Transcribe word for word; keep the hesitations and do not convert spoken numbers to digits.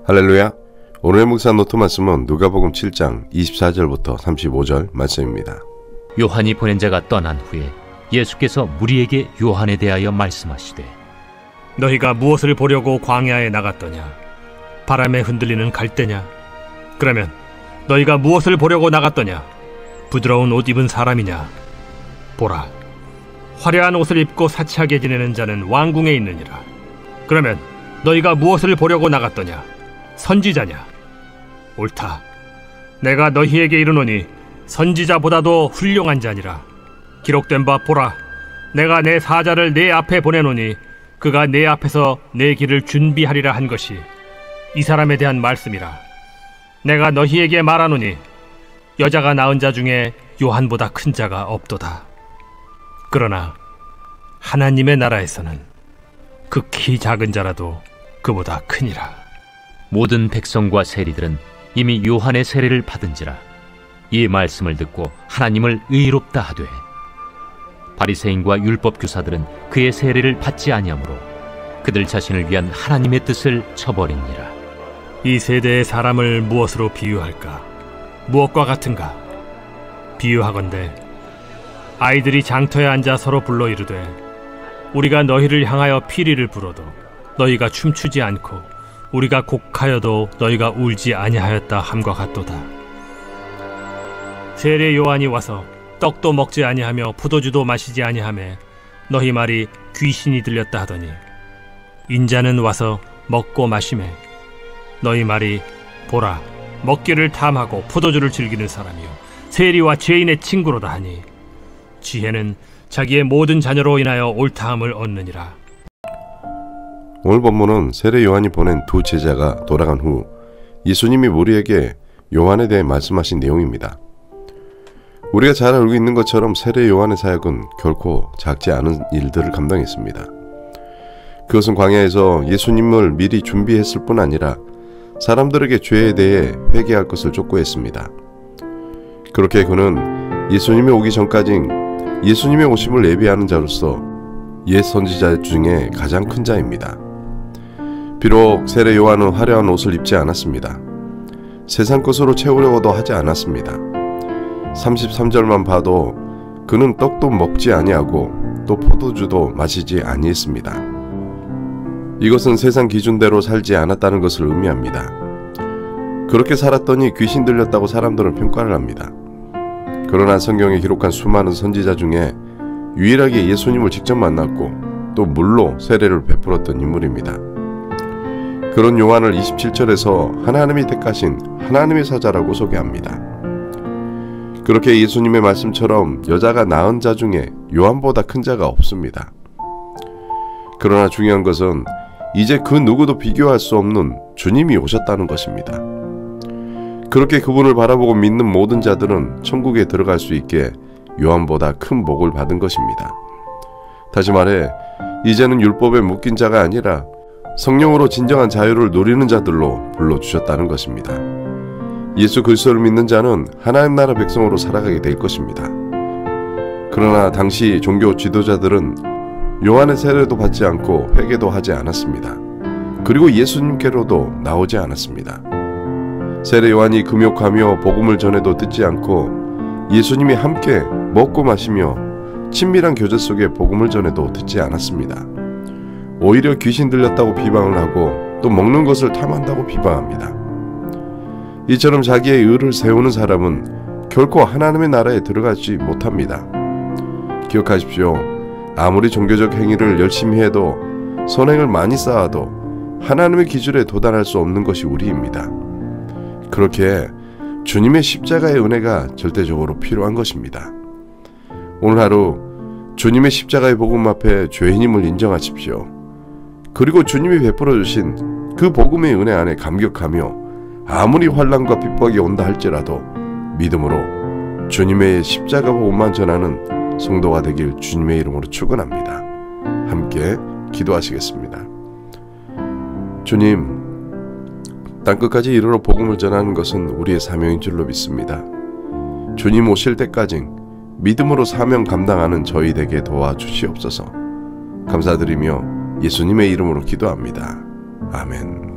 할렐루야. 오늘의 묵상 노트 말씀은 누가복음 칠 장 이십사 절부터 삼십오 절 말씀입니다. 요한이 보낸 자가 떠난 후에 예수께서 무리에게 요한에 대하여 말씀하시되, 너희가 무엇을 보려고 광야에 나갔더냐? 바람에 흔들리는 갈대냐? 그러면 너희가 무엇을 보려고 나갔더냐? 부드러운 옷 입은 사람이냐? 보라, 화려한 옷을 입고 사치하게 지내는 자는 왕궁에 있느니라. 그러면 너희가 무엇을 보려고 나갔더냐? 선지자냐? 옳다. 내가 너희에게 이르노니 선지자보다도 훌륭한 자니라. 기록된 바 보라, 내가 내 사자를 내 앞에 보내노니 그가 내 앞에서 내 길을 준비하리라 한 것이 이 사람에 대한 말씀이라. 내가 너희에게 말하노니 여자가 낳은 자 중에 요한보다 큰 자가 없도다. 그러나 하나님의 나라에서는 극히 작은 자라도 그보다 크니라. 모든 백성과 세리들은 이미 요한의 세례를 받은지라. 이 말씀을 듣고 하나님을 의롭다 하되, 바리새인과 율법 교사들은 그의 세례를 받지 아니하므로 그들 자신을 위한 하나님의 뜻을 저버리니라. 이 세대의 사람을 무엇으로 비유할까? 무엇과 같은가? 비유하건대 아이들이 장터에 앉아 서로 불러 이르되, 우리가 너희를 향하여 피리를 불어도 너희가 춤추지 않고 우리가 곡하여도 너희가 울지 아니하였다 함과 같도다. 세례 요한이 와서 떡도 먹지 아니하며 포도주도 마시지 아니하매 너희 말이 귀신이 들렸다 하더니, 인자는 와서 먹고 마시매 너희 말이 보라, 먹기를 탐하고 포도주를 즐기는 사람이요 세리와 죄인의 친구로다 하니, 지혜는 자기의 모든 자녀로 인하여 옳다함을 얻느니라. 오늘 본문은 세례 요한이 보낸 두 제자가 돌아간 후 예수님이 우리에게 요한에 대해 말씀하신 내용입니다. 우리가 잘 알고 있는 것처럼 세례 요한의 사역은 결코 작지 않은 일들을 감당했습니다. 그것은 광야에서 예수님을 미리 준비했을 뿐 아니라 사람들에게 죄에 대해 회개할 것을 촉구했습니다. 그렇게 그는 예수님이 오기 전까지 예수님의 오심을 예비하는 자로서 옛 선지자 중에 가장 큰 자입니다. 비록 세례 요한은 화려한 옷을 입지 않았습니다. 세상 것으로 채우려고도 하지 않았습니다. 삼십삼 절만 봐도 그는 떡도 먹지 아니하고 또 포도주도 마시지 아니했습니다. 이것은 세상 기준대로 살지 않았다는 것을 의미합니다. 그렇게 살았더니 귀신 들렸다고 사람들은 평가를 합니다. 그러나 성경에 기록한 수많은 선지자 중에 유일하게 예수님을 직접 만났고 또 물로 세례를 베풀었던 인물입니다. 그런 요한을 이십칠 절에서 하나님이 택하신 하나님의 사자라고 소개합니다. 그렇게 예수님의 말씀처럼 여자가 낳은 자 중에 요한보다 큰 자가 없습니다. 그러나 중요한 것은 이제 그 누구도 비교할 수 없는 주님이 오셨다는 것입니다. 그렇게 그분을 바라보고 믿는 모든 자들은 천국에 들어갈 수 있게 요한보다 큰 복을 받은 것입니다. 다시 말해, 이제는 율법에 묶인 자가 아니라 성령으로 진정한 자유를 누리는 자들로 불러주셨다는 것입니다. 예수 그리스도를 믿는 자는 하나님 나라 백성으로 살아가게 될 것입니다. 그러나 당시 종교 지도자들은 요한의 세례도 받지 않고 회개도 하지 않았습니다. 그리고 예수님께로도 나오지 않았습니다. 세례 요한이 금욕하며 복음을 전해도 듣지 않고 예수님이 함께 먹고 마시며 친밀한 교제 속에 복음을 전해도 듣지 않았습니다. 오히려 귀신 들렸다고 비방을 하고 또 먹는 것을 탐한다고 비방합니다. 이처럼 자기의 의를 세우는 사람은 결코 하나님의 나라에 들어가지 못합니다. 기억하십시오. 아무리 종교적 행위를 열심히 해도, 선행을 많이 쌓아도 하나님의 기준에 도달할 수 없는 것이 우리입니다. 그렇게 주님의 십자가의 은혜가 절대적으로 필요한 것입니다. 오늘 하루 주님의 십자가의 복음 앞에 죄인임을 인정하십시오. 그리고 주님이 베풀어 주신 그 복음의 은혜 안에 감격하며 아무리 환난과 핍박이 온다 할지라도 믿음으로 주님의 십자가 복음만 전하는 성도가 되길 주님의 이름으로 축원합니다. 함께 기도하시겠습니다. 주님, 땅끝까지 이르러 복음을 전하는 것은 우리의 사명인 줄로 믿습니다. 주님 오실 때까지 믿음으로 사명 감당하는 저희 되게 도와주시옵소서. 감사드리며 예수님의 이름으로 기도합니다. 아멘.